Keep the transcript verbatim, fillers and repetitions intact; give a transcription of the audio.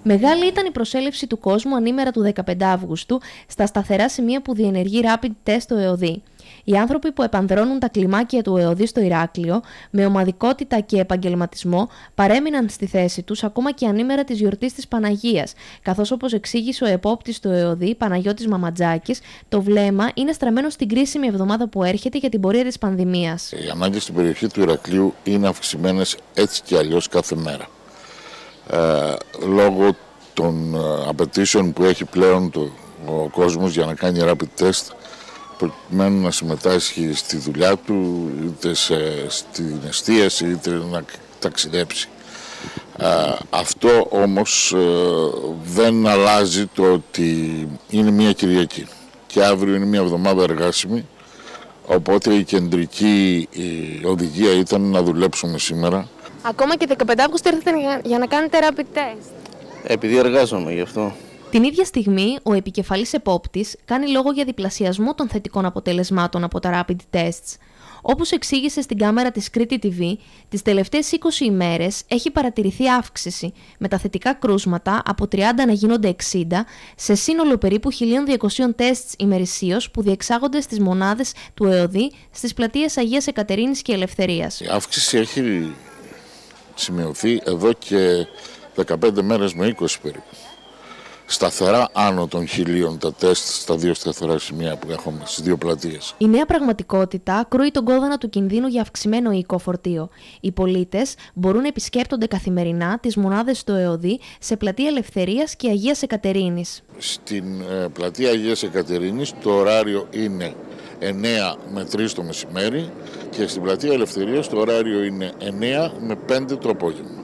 Μεγάλη ήταν η προσέλευση του κόσμου ανήμερα του δεκαπέντε Αυγούστου στα σταθερά σημεία που διενεργεί rapid test το ΕΟΔΗ. Οι άνθρωποι που επανδρώνουν τα κλιμάκια του ΕΟΔΗ στο Ηράκλειο, με ομαδικότητα και επαγγελματισμό, παρέμειναν στη θέση τους ακόμα και ανήμερα της γιορτής της Παναγίας, καθώς, όπως εξήγησε ο επόπτης του ΕΟΔΗ, Παναγιώτης Μαματζάκης, το βλέμμα είναι στραμμένο στην κρίσιμη εβδομάδα που έρχεται για την πορεία της πανδημίας. Οι ανάγκες στην περιοχή του Ηρακλείου είναι αυξημένες έτσι και αλλιώς κάθε μέρα. Ε, λόγω των ε, απαιτήσεων που έχει πλέον το, ο κόσμος για να κάνει rapid test, προκειμένου να συμμετάσχει στη δουλειά του, είτε σε, στην εστίαση, είτε να ταξιδέψει. Ε, αυτό όμως ε, δεν αλλάζει το ότι είναι μια Κυριακή και αύριο είναι μια εβδομάδα εργάσιμη, οπότε η κεντρική η οδηγία ήταν να δουλέψουμε σήμερα. Ακόμα και δεκαπέντε Αυγούστου ήρθατε για, για να κάνετε rapid test. Επειδή εργάζομαι γι' αυτό. Την ίδια στιγμή, ο επικεφαλής επόπτης κάνει λόγο για διπλασιασμό των θετικών αποτελεσμάτων από τα rapid tests. Όπως εξήγησε στην κάμερα της Κρήτη τι βι, τις τελευταίες είκοσι ημέρες έχει παρατηρηθεί αύξηση, με τα θετικά κρούσματα από τριάντα να γίνονται εξήντα, σε σύνολο περίπου χίλια διακόσια τεστ ημερησίως που διεξάγονται στις μονάδες του ΕΟΔΗ στις πλατείες Αγίας Εκατερίνης και Ελευθερίας. Η αύξηση έχει σημειωθεί εδώ και δεκαπέντε μέρες με είκοσι περίπου. Σταθερά άνω των χιλίων τα τεστ στα δύο σταθερά σημεία που έχουμε στις δύο πλατείες. Η νέα πραγματικότητα κρούει τον κόδωνα του κινδύνου για αυξημένο οικό φορτίο. Οι πολίτες μπορούν να επισκέπτονται καθημερινά τις μονάδες του ΕΟΔΗ σε πλατεία Ελευθερίας και Αγίας Εκατερίνης. Στην ε, πλατεία Αγίας Εκατερίνης το ωράριο είναι εννέα με τρεις το μεσημέρι και στην πλατεία Ελευθερίας το ωράριο είναι εννέα με πέντε το απόγευμα.